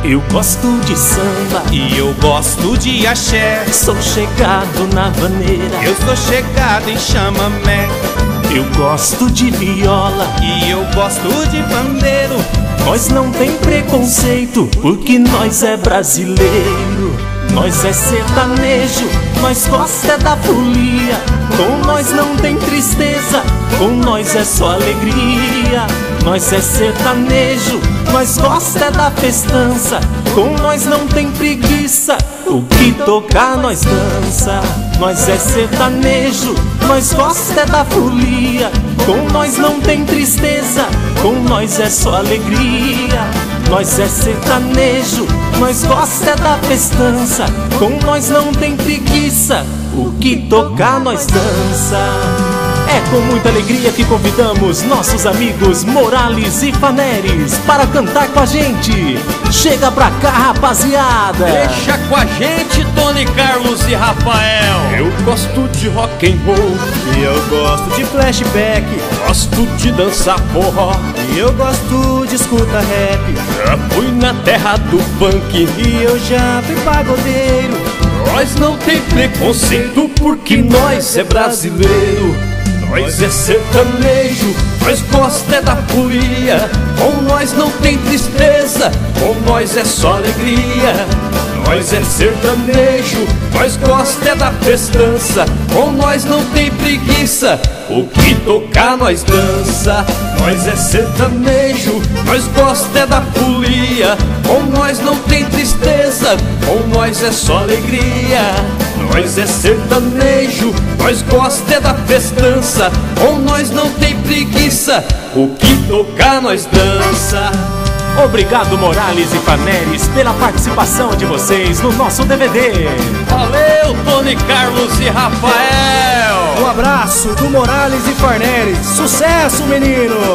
Eu gosto de samba e eu gosto de axé. Sou chegado na vaneira, eu sou chegado em chamamé. Eu gosto de viola e eu gosto de pandeiro. Nós não tem preconceito, porque nós é brasileiro. Nós é sertanejo, nós gosta da folia. Com nós não tem tristeza, com nós é só alegria. Nós é sertanejo, nós gosta da festança. Com nós não tem preguiça, o que tocar nós dança. Nós é sertanejo, nós gosta da folia. Com nós não tem tristeza, com nós é só alegria. Nós é sertanejo, nós gosta da festança. Com nós não tem preguiça, o que tocar nós dança. É com muita alegria que convidamos nossos amigos Morales e Faneres para cantar com a gente. Chega pra cá, rapaziada. Deixa com a gente, Tony Carlos e Rafael. Eu gosto de rock and roll e eu gosto de flashback. Gosto de dançar forró e eu gosto de escutar rap. Já fui na terra do funk e eu já fui pagodeiro. Nós não tem preconceito porque nós é brasileiro. Nós é sertanejo, nós gosta da folia. Com nós não tem tristeza, com nós é só alegria. Nós é sertanejo, nós gosta da festança. Com nós não tem preguiça, o que tocar nós dança. Nós é sertanejo, nós gosta da folia. Com nós não tem tristeza, com nós é só alegria. Nós é sertanejo, nós gosta da festança. Com nós não tem preguiça, o que tocar nós dança. Obrigado, Morales e Faneres, pela participação de vocês no nosso DVD. Valeu, Tony Carlos e Rafael. Um abraço do Morales e Faneres. Sucesso, menino!